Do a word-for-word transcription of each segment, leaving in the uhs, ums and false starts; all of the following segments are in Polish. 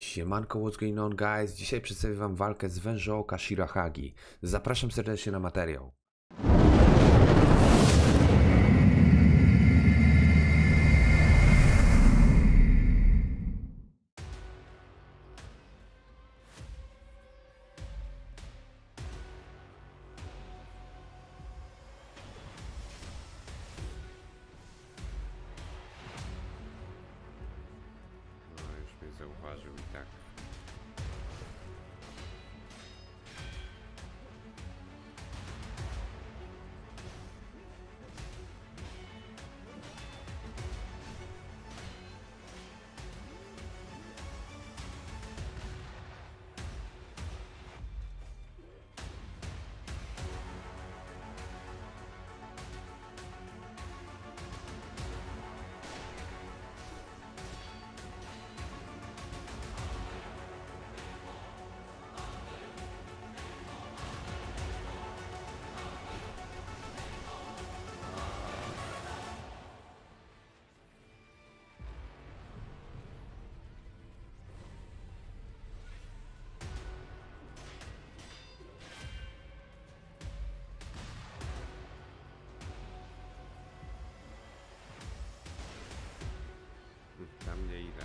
Siemanko, what's going on guys? Dzisiaj przedstawię wam walkę z Wężooka Shirahagi. Zapraszam serdecznie na materiał. No już mnie zauważył i tak. Tam nie idę.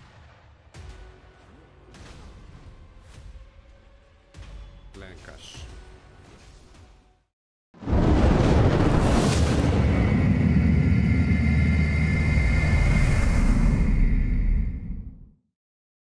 Lękasz.